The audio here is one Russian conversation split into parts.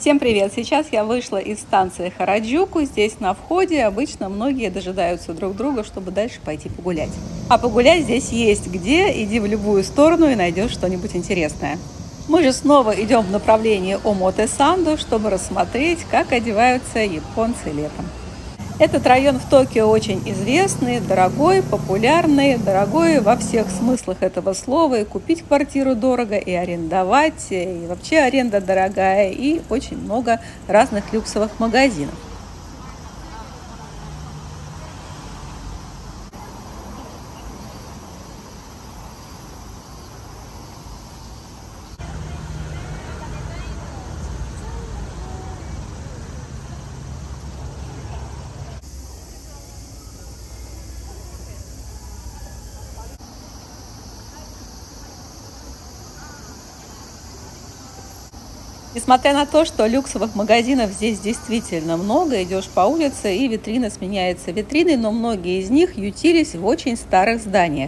Всем привет! Сейчас я вышла из станции Хараджуку. Здесь на входе обычно многие дожидаются друг друга, чтобы дальше пойти погулять. А погулять здесь есть где. Иди в любую сторону и найдешь что-нибудь интересное. Мы же снова идем в направлении Омоте-Сандо, чтобы рассмотреть, как одеваются японцы летом. Этот район в Токио очень известный, дорогой, популярный, дорогой во всех смыслах этого слова. И купить квартиру дорого, и арендовать, и вообще аренда дорогая, и очень много разных люксовых магазинов. Несмотря на то, что люксовых магазинов здесь действительно много, идешь по улице и витрина сменяется витриной, но многие из них ютились в очень старых зданиях.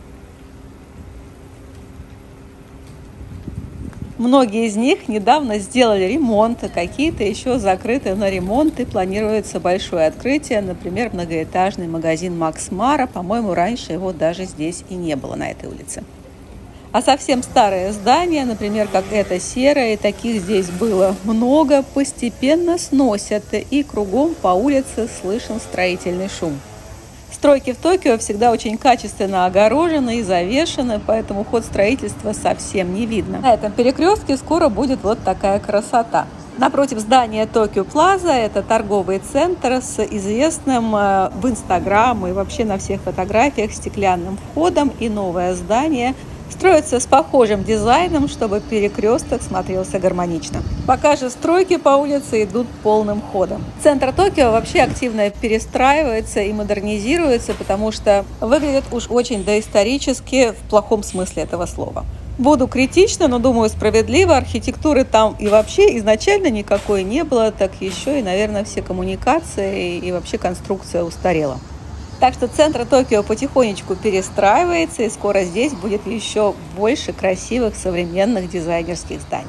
Многие из них недавно сделали ремонт, а какие-то еще закрыты на ремонт, и планируется большое открытие, например, многоэтажный магазин Макс Мара. По-моему, раньше его даже здесь и не было на этой улице. А совсем старые здания, например, как это серое, и таких здесь было много, постепенно сносят, и кругом по улице слышен строительный шум. Стройки в Токио всегда очень качественно огорожены и завешены, поэтому ход строительства совсем не видно. На этом перекрестке скоро будет вот такая красота. Напротив здания Токио Плаза, это торговый центр с известным в Инстаграм и вообще на всех фотографиях стеклянным входом, и новое здание строится с похожим дизайном, чтобы перекресток смотрелся гармонично. Пока же стройки по улице идут полным ходом. Центр Токио вообще активно перестраивается и модернизируется, потому что выглядит уж очень доисторически в плохом смысле этого слова. Буду критична, но думаю справедливо. Архитектуры там и вообще изначально никакой не было, так еще и, наверное, все коммуникации и вообще конструкция устарела. Так что центр Токио потихонечку перестраивается, и скоро здесь будет еще больше красивых современных дизайнерских зданий.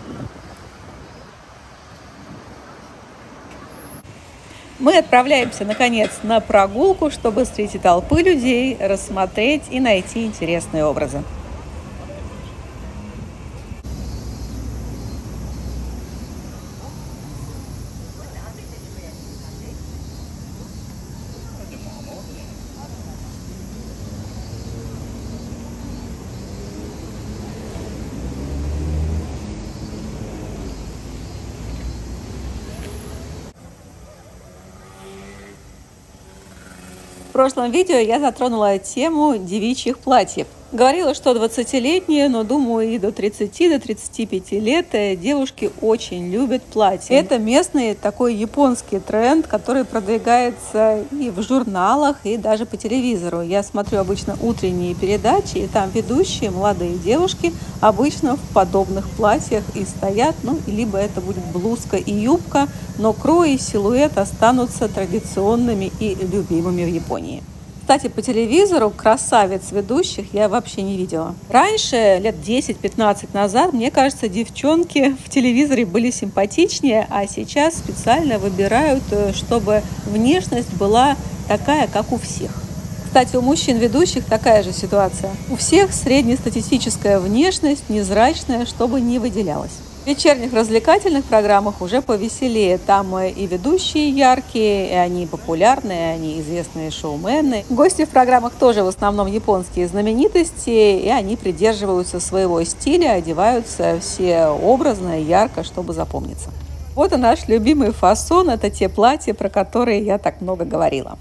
Мы отправляемся, наконец, на прогулку, чтобы среди толпы людей рассмотреть и найти интересные образы. В прошлом видео я затронула тему девичьих платьев. Говорила, что 20-летние, но думаю и до 30-35 лет девушки очень любят платья. Это местный такой японский тренд, который продвигается и в журналах, и даже по телевизору. Я смотрю обычно утренние передачи, и там ведущие молодые девушки обычно в подобных платьях и стоят, либо это будет блузка и юбка, но крой и силуэт останутся традиционными и любимыми в Японии. Кстати, по телевизору красавиц ведущих я вообще не видела. Раньше, лет 10-15 назад, мне кажется, девчонки в телевизоре были симпатичнее, а сейчас специально выбирают, чтобы внешность была такая, как у всех. Кстати, у мужчин-ведущих такая же ситуация. У всех среднестатистическая внешность, невзрачная, чтобы не выделялась. В вечерних развлекательных программах уже повеселее. Там и ведущие яркие, и они популярные, они известные шоумены. Гости в программах тоже в основном японские знаменитости, и они придерживаются своего стиля, одеваются все образно и ярко, чтобы запомниться. Вот и наш любимый фасон. Это те платья, про которые я так много говорила.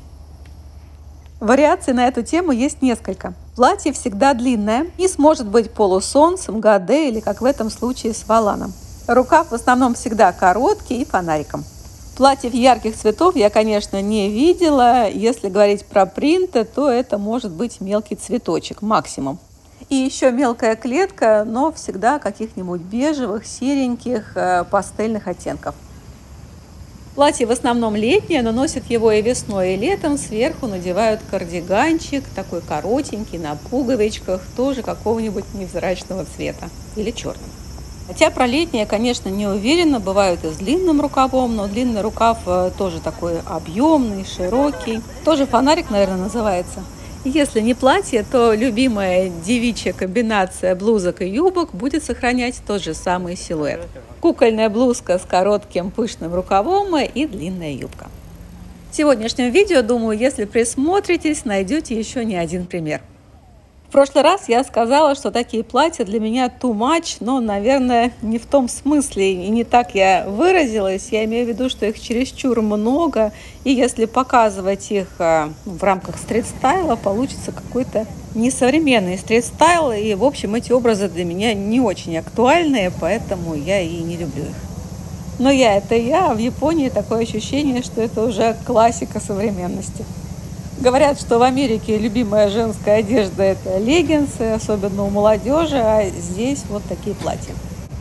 Вариаций на эту тему есть несколько. Платье всегда длинное, низ может быть полусон, с МГД или, как в этом случае, с воланом. Рукав в основном всегда короткий и фонариком. Платьев ярких цветов я, конечно, не видела. Если говорить про принты, то это может быть мелкий цветочек, максимум. И еще мелкая клетка, но всегда каких-нибудь бежевых, сереньких, пастельных оттенков. Платье в основном летнее, но носят его и весной, и летом. Сверху надевают кардиганчик, такой коротенький, на пуговичках, тоже какого-нибудь невзрачного цвета или черного. Хотя про летнее, конечно, не уверена, бывают и с длинным рукавом, но длинный рукав тоже такой объемный, широкий. Тоже фонарик, наверное, называется. Если не платье, то любимая девичья комбинация блузок и юбок будет сохранять тот же самый силуэт. Кукольная блузка с коротким пышным рукавом и длинная юбка. В сегодняшнем видео, думаю, если присмотритесь, найдете еще не один пример. В прошлый раз я сказала, что такие платья для меня too much, но, наверное, не в том смысле и не так я выразилась. Я имею в виду, что их чересчур много, и если показывать их в рамках стрит-стайла, получится какой-то несовременный стрит-стайл, и, в общем, эти образы для меня не очень актуальные, поэтому я и не люблю их. Но это я, а в Японии такое ощущение, что это уже классика современности. Говорят, что в Америке любимая женская одежда – это леггинсы, особенно у молодежи, а здесь вот такие платья.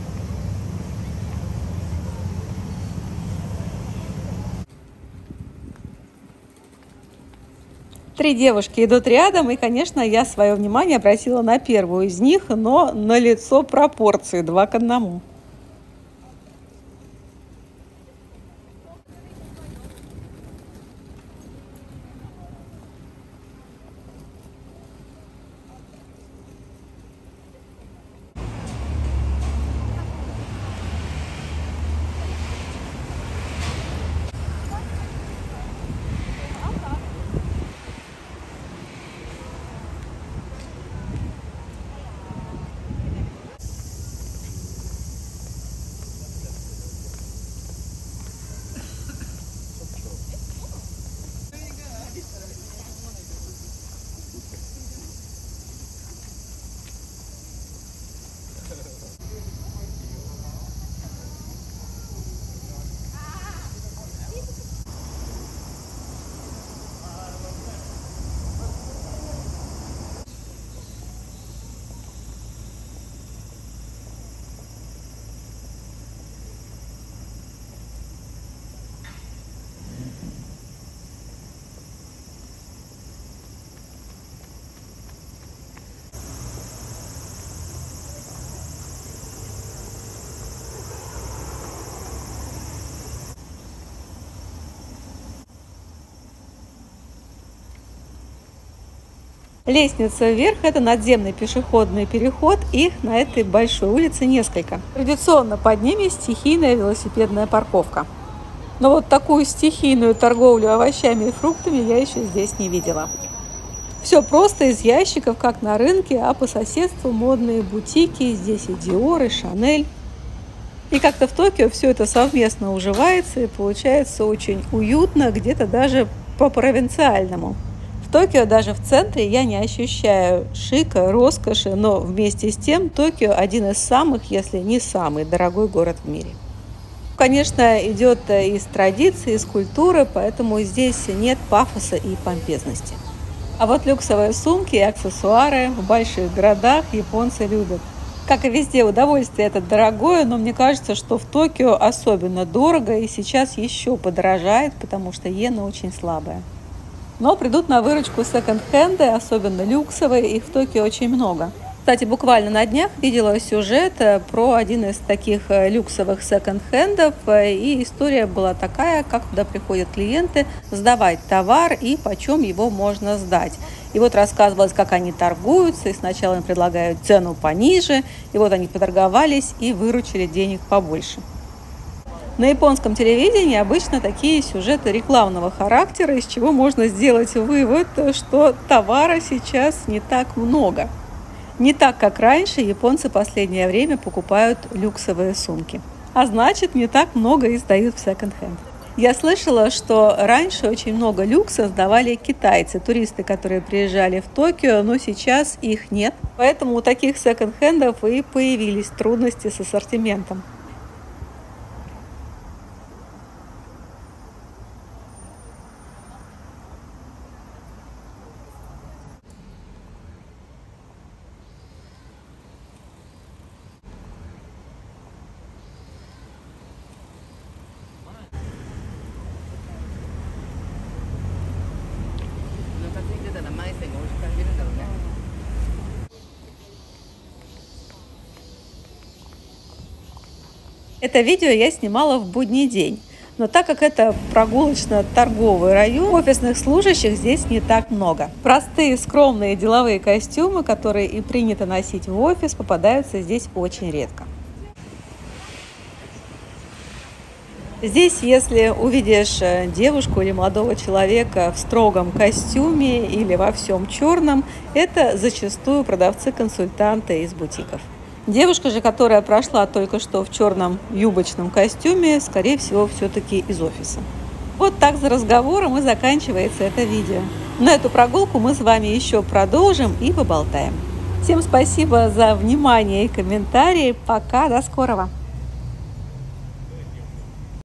Три девушки идут рядом, и, конечно, я свое внимание обратила на первую из них, но налицо пропорции 2 к 1. Лестница вверх – это надземный пешеходный переход, их на этой большой улице несколько. Традиционно под ними стихийная велосипедная парковка. Но вот такую стихийную торговлю овощами и фруктами я еще здесь не видела. Все просто из ящиков, как на рынке, а по соседству модные бутики, здесь и Dior, и Chanel. И как-то в Токио все это совместно уживается и получается очень уютно, где-то даже по-провинциальному. В Токио даже в центре я не ощущаю шика, роскоши, но вместе с тем Токио один из самых, если не самый дорогой город в мире. Конечно, идет из традиции, из культуры, поэтому здесь нет пафоса и помпезности. А вот люксовые сумки и аксессуары в больших городах японцы любят. Как и везде, удовольствие это дорогое, но мне кажется, что в Токио особенно дорого и сейчас еще подорожает, потому что иена очень слабая. Но придут на выручку секонд-хенды, особенно люксовые, их в Токио очень много. Кстати, буквально на днях видела сюжет про один из таких люксовых секонд-хендов, и история была такая, как туда приходят клиенты сдавать товар и почем его можно сдать. И вот рассказывалось, как они торгуются, и сначала им предлагают цену пониже, и вот они поторговались и выручили денег побольше. На японском телевидении обычно такие сюжеты рекламного характера, из чего можно сделать вывод, что товара сейчас не так много. Не так, как раньше, японцы в последнее время покупают люксовые сумки. А значит, не так много и сдают в секонд-хенд. Я слышала, что раньше очень много люкса сдавали китайцы, туристы, которые приезжали в Токио, но сейчас их нет. Поэтому у таких секонд-хендов и появились трудности с ассортиментом. Это видео я снимала в будний день. Но так как это прогулочно-торговый район, офисных служащих здесь не так много. Простые, скромные деловые костюмы, которые и принято носить в офис, попадаются здесь очень редко. Здесь, если увидишь девушку или молодого человека в строгом костюме или во всем черном, это зачастую продавцы-консультанты из бутиков. Девушка же, которая прошла только что в черном юбочном костюме, скорее всего, все-таки из офиса. Вот так за разговором и заканчивается это видео. Но эту прогулку мы с вами еще продолжим и поболтаем. Всем спасибо за внимание и комментарии. Пока, до скорого!